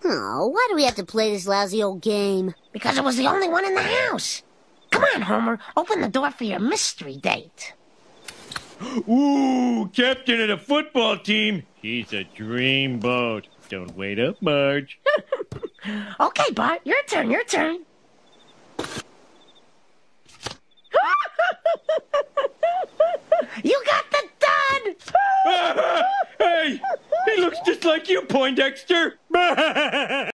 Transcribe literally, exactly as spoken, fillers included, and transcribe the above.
Oh, why do we have to play this lousy old game? Because it was the only one in the house. Come on, Homer. Open the door for your mystery date. Ooh, captain of the football team. He's a dreamboat. Don't wait up, Marge. Okay, Bart. Your turn, your turn. You got the dud! Hey, he looks just like you, Poindexter.